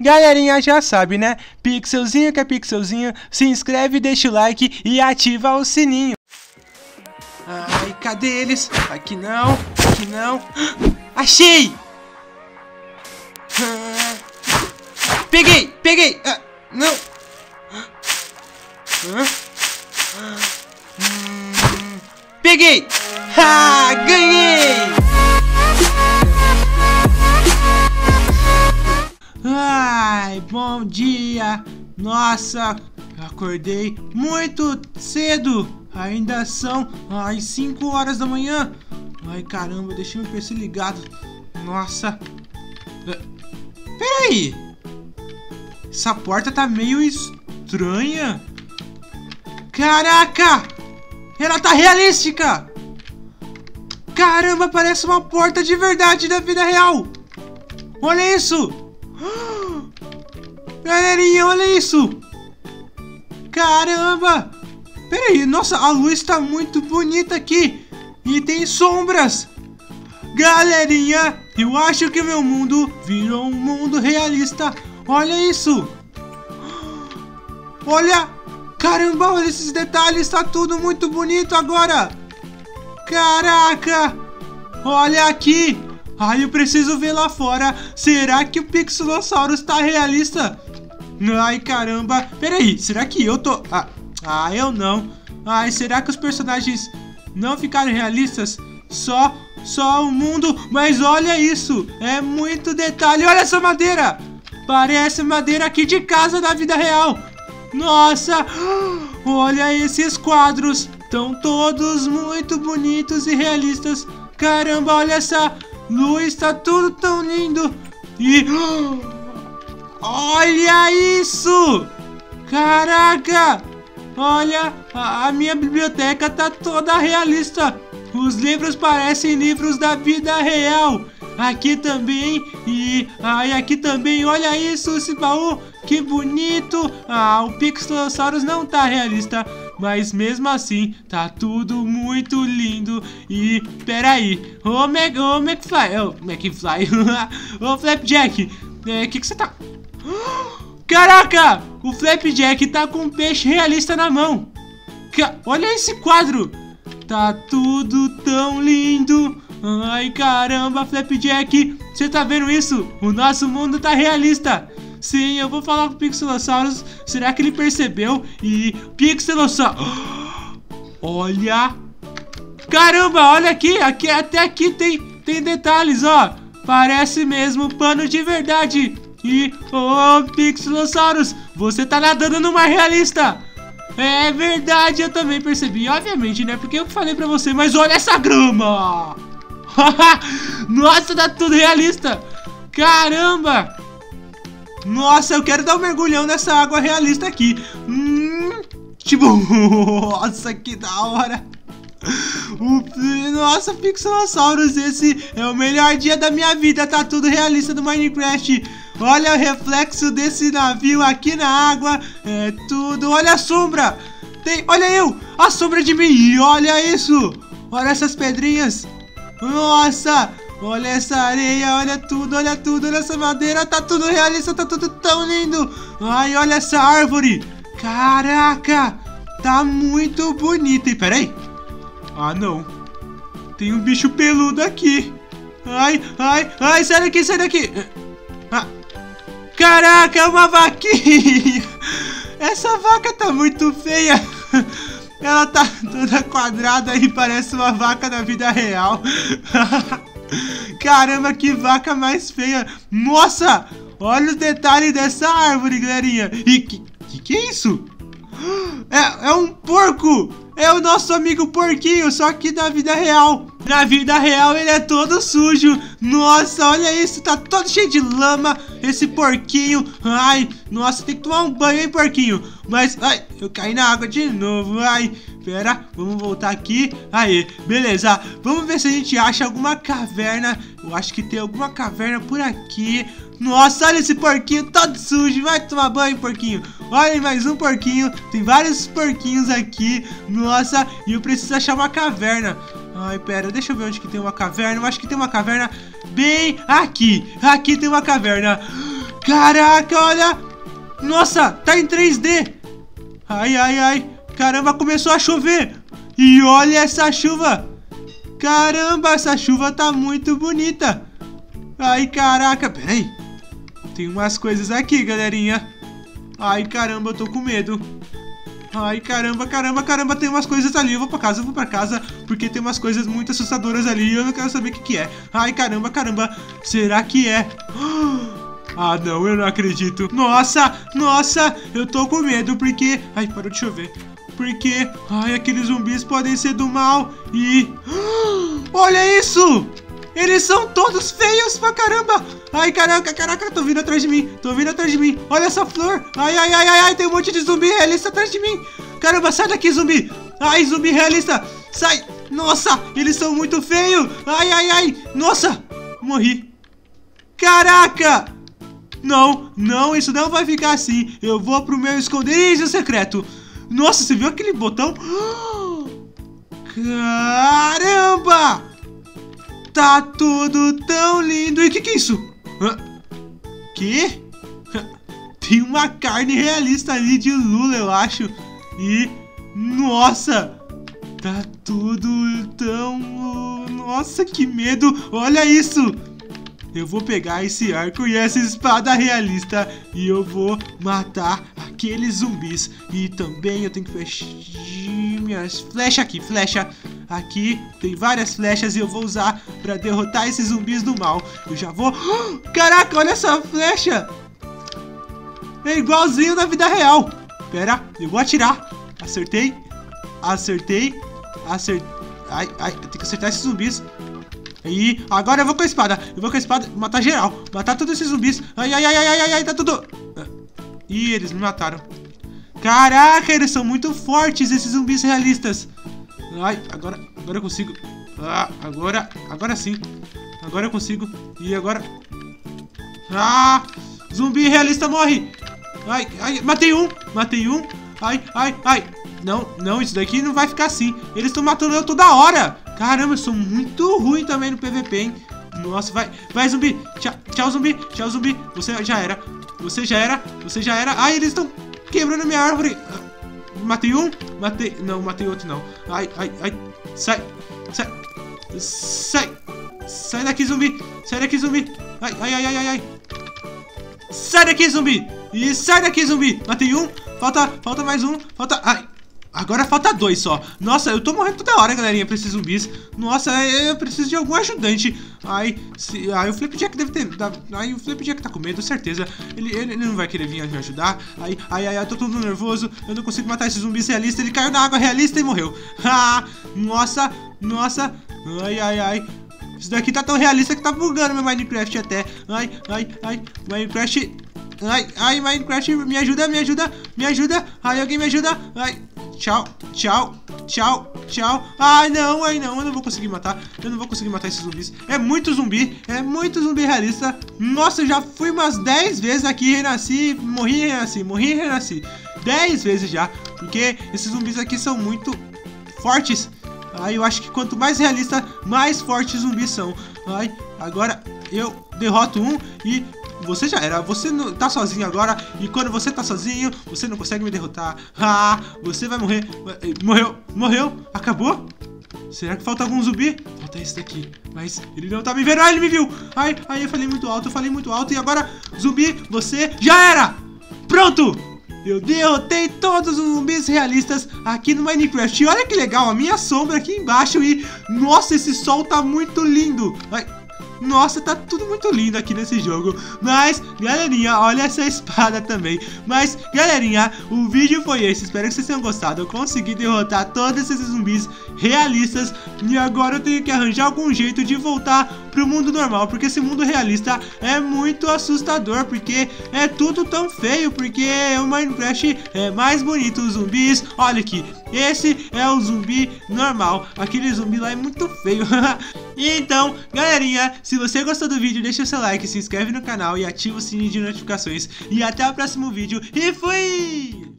Galerinha já sabe, né? Pixelzinho que é pixelzinho, se inscreve, deixa o like e ativa o sininho. Ai, cadê eles? Aqui não, aqui não. Achei! Peguei! Não! Peguei! Ganhei! Ai, bom dia! Nossa, acordei muito cedo! Ainda são as 5 horas da manhã! Ai, caramba, deixei o PC ligado! Nossa! Peraí! Essa porta tá meio estranha! Caraca! Ela tá realística! Caramba, parece uma porta de verdade da vida real! Olha isso! Galerinha, olha isso! Caramba! Peraí, nossa, a luz tá muito bonita aqui! E tem sombras! Galerinha, eu acho que meu mundo virou um mundo realista! Olha isso! Olha! Caramba, olha esses detalhes! Tá tudo muito bonito agora! Caraca! Olha aqui! Ai, eu preciso ver lá fora. Será que o Pixelosaurus tá realista? Ai, caramba. Peraí, será que eu tô... eu não. Ai, será que os personagens não ficaram realistas? Só o mundo. Mas olha isso. É muito detalhe. Olha essa madeira. Parece madeira aqui de casa da vida real. Nossa. Olha esses quadros. Estão todos muito bonitos e realistas. Caramba, olha essa... luz, tá tudo tão lindo. E... olha isso! Caraca! Olha, a minha biblioteca tá toda realista. Os livros parecem livros da vida real. Aqui também. E... aqui também. Olha isso, esse baú. Que bonito. O Pixelosaurus não tá realista. Mas mesmo assim, tá tudo muito lindo. E, peraí. Ô McFly. Ô Flapjack. Que você tá... Caraca! O Flapjack tá com um peixe realista na mão. Olha esse quadro. Tá tudo tão lindo. Ai, caramba, Flapjack. Você tá vendo isso? O nosso mundo tá realista. Sim, eu vou falar com o Pixelosaurus. Será que ele percebeu? E... Pixelosaurus... olha... Caramba, olha aqui. Até aqui tem detalhes, ó. Parece mesmo pano de verdade. E... Pixelosaurus, você tá nadando no mar realista. É verdade, eu também percebi. Obviamente, né? Porque eu falei pra você. Mas olha essa grama. Nossa, tá tudo realista. Caramba. Nossa, eu quero dar um mergulhão nessa água realista aqui. Tipo, nossa, que da hora. Nossa, Pixelosaurus, esse é o melhor dia da minha vida. Tá tudo realista do Minecraft. Olha o reflexo desse navio aqui na água. É tudo, olha a sombra. Olha eu, a sombra de mim. E olha isso. Olha essas pedrinhas. Nossa. Olha essa areia, olha tudo, olha essa madeira, tá tudo realista, tá tudo tão lindo. Ai, olha essa árvore. Caraca, tá muito bonita. E peraí. Não. Tem um bicho peludo aqui. Ai, sai daqui. Caraca, é uma vaquinha. Essa vaca tá muito feia. Ela tá toda quadrada e parece uma vaca da vida real. Caramba, que vaca mais feia. Nossa, olha os detalhes dessa árvore, galerinha. E que é isso? É um porco. É o nosso amigo porquinho, só que da vida real. Na vida real ele é todo sujo. Nossa, olha isso, tá todo cheio de lama esse porquinho. Ai, nossa, tem que tomar um banho, hein, porquinho. Mas, ai, eu caí na água de novo. Ai, pera, vamos voltar aqui. Aí, beleza, vamos ver se a gente acha alguma caverna. Eu acho que tem alguma caverna por aqui. Nossa, olha esse porquinho todo sujo. Vai tomar banho, porquinho. Olha, mais um porquinho. Tem vários porquinhos aqui. Nossa, e eu preciso achar uma caverna. Ai, pera, deixa eu ver onde que tem uma caverna. Eu acho que tem uma caverna bem aqui. Aqui tem uma caverna. Caraca, olha. Nossa, tá em 3D. Ai, ai, ai. Caramba, começou a chover. E olha essa chuva. Caramba, essa chuva tá muito bonita. Ai, caraca, peraí. Tem umas coisas aqui, galerinha. Ai, caramba, eu tô com medo. Ai, caramba, caramba, caramba. Tem umas coisas ali, eu vou pra casa, porque tem umas coisas muito assustadoras ali e eu não quero saber o que é. Ai, caramba, caramba. Será que é? Ah, não, eu não acredito. Nossa, nossa, eu tô com medo porque... Ai, parou de chover. Porque, ai, aqueles zumbis podem ser do mal e... Olha isso! Eles são todos feios pra caramba! Ai, caraca, caraca, tô vindo atrás de mim. Tô vindo atrás de mim. Olha essa flor. Ai, ai, ai, ai, ai, tem um monte de zumbi realista atrás de mim. Caramba, sai daqui, zumbi. Ai, zumbi realista. Sai. Nossa, eles são muito feios. Ai, ai, ai. Nossa, morri. Caraca. Não, não, isso não vai ficar assim. Eu vou pro meu esconderijo secreto. Nossa, você viu aquele botão? Caramba. Tá tudo tão lindo. E o que é isso? Que? Tem uma carne realista ali de lula, eu acho. E... Nossa! Tá tudo tão... Nossa, que medo! Olha isso! Eu vou pegar esse arco e essa espada realista e eu vou matar aqueles zumbis. E também eu tenho que fechar minhas flechas aqui, flecha. Aqui tem várias flechas e eu vou usar pra derrotar esses zumbis do mal. Eu já vou... Caraca, olha essa flecha! É igualzinho na vida real. Pera, eu vou atirar. Acertei. Acertei. Acertei. Ai, ai, eu tenho que acertar esses zumbis. E agora eu vou com a espada. Eu vou com a espada matar geral. Matar todos esses zumbis. Ai, ai, ai, ai, ai, ai, tá tudo... Ih, eles me mataram. Caraca, eles são muito fortes, esses zumbis realistas. Ai, agora eu consigo. Ah, agora sim. Agora eu consigo. E agora... Ah, zumbi realista morre. Ai, ai, matei um. Matei um. Ai, ai, ai. Não, não, isso daqui não vai ficar assim. Eles estão matando eu toda hora. Caramba, eu sou muito ruim também no PVP, hein? Nossa, vai zumbi. Tchau, tchau, zumbi. Tchau, zumbi. Você já era. Você já era. Você já era. Ai, eles estão quebrando a minha árvore. Matei um. Matei. Não, matei outro não. Ai, ai, ai. Sai. Sai. Sai. Sai daqui, zumbi. Sai daqui, zumbi. Ai, ai, ai, ai, ai, ai. Sai daqui, zumbi. E sai daqui, zumbi. Matei um. Falta mais um. Falta... Ai. Agora falta 2 só. Nossa, eu tô morrendo toda hora, galerinha, pra esses zumbis. Nossa, eu preciso de algum ajudante. Ai, o Flapjack deve ter... Ai, o Flapjack tá com medo, certeza. Ele não vai querer vir me ajudar. Ai, eu tô todo nervoso. Eu não consigo matar esses zumbis realistas. Ele caiu na água realista e morreu. Ah, nossa, nossa. Ai, ai, ai. Isso daqui tá tão realista que tá bugando meu Minecraft até. Ai, Minecraft... Ai, Minecraft, me ajuda, me ajuda, me ajuda. Ai, alguém me ajuda. Ai, tchau, tchau, tchau, tchau. Ai, não, eu não vou conseguir matar. Eu não vou conseguir matar esses zumbis. É muito zumbi realista. Nossa, eu já fui umas 10 vezes aqui, renasci, morri, renasci, morri, renasci. 10 vezes já, porque esses zumbis aqui são muito fortes. Ai, eu acho que quanto mais realista, mais fortes os zumbis são. Ai, agora eu derroto um e... Você já era, você não tá sozinho agora. E quando você tá sozinho, você não consegue me derrotar. Ah, você vai morrer. Morreu, acabou? Será que falta algum zumbi? Falta esse daqui, mas ele não tá me vendo. Ah, ele me viu. Ai, eu falei muito alto, e agora, zumbi, você já era. Pronto, eu derrotei todos os zumbis realistas aqui no Minecraft. E olha que legal, a minha sombra aqui embaixo. E, nossa, esse sol tá muito lindo. Ai, nossa, tá tudo muito lindo aqui nesse jogo. Mas, galerinha, olha essa espada também. Mas, galerinha, o vídeo foi esse. Espero que vocês tenham gostado. Eu consegui derrotar todos esses zumbis realistas. E agora eu tenho que arranjar algum jeito de voltar pro mundo normal. Porque esse mundo realista é muito assustador. Porque é tudo tão feio. Porque o Minecraft é mais bonito. Os zumbis, olha aqui. Esse é o zumbi normal. Aquele zumbi lá é muito feio. Então, galerinha, se você gostou do vídeo, deixa o seu like, se inscreve no canal e ativa o sininho de notificações. E até o próximo vídeo. E fui!